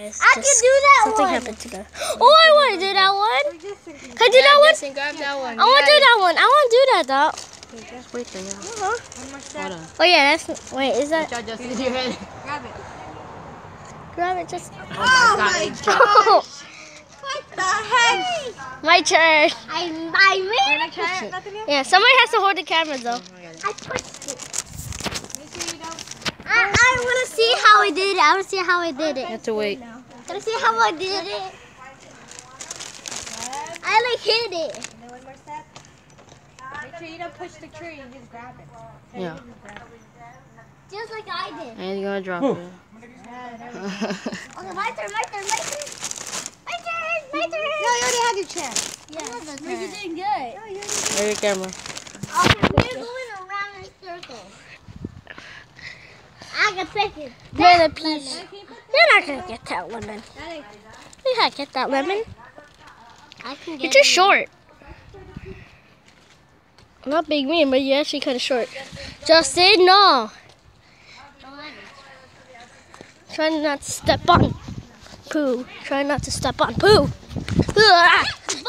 guys. I can do that something one. happened to the. Oh, I want to do that one. Can I do that one? Justin, grab that one. I want to do that one. I want to do that though. Just wait there. One more step. Hold on. Oh yeah, that's. Wait, is that? Watch out, Justin. Your head. Grab it. Grab it, just. Oh my Oh, What the heck? my turn. I made a turn. Nothing here? Yeah, somebody has to hold the camera though. I pushed it. I want to see how I did it. I want to see how I did You it. have to wait. I want to see how I did it. I like hit it. One more step. Make sure you don't push the tree and just grab it. Yeah. Just like I did. And you're gonna drop it. Okay, my turn, my turn, my turn. My turn, my turn. No, you already had your chance. Yeah, you're doing good. There's your camera. Okay, we're going around in circles. I can take it. You're the piece. You're not gonna get that lemon. You can't get that lemon. I can get You're too short. I'm not big mean, but you're actually kind of short. Justin, no. Try not to step on poo. Try not to step on poo. Ugh.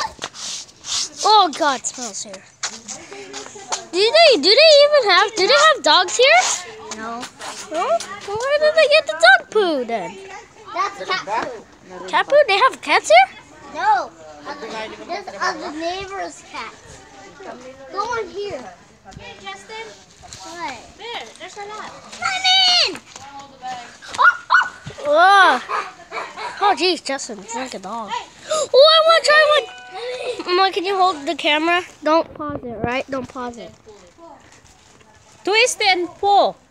Oh God, it smells here. Do they have dogs here? No. No? Well, where did they get the dog poo then? That's cat food. Cat poo? They have cats here? No. This is the neighbor's cat. Go in here. Hey, Justin. What? There, there's a lot. Come in! Oh, geez, Justin, it's like a dog. Oh, I want to try one. Mama, can you hold the camera? Don't pause it, right? Don't pause it. Twist and pull.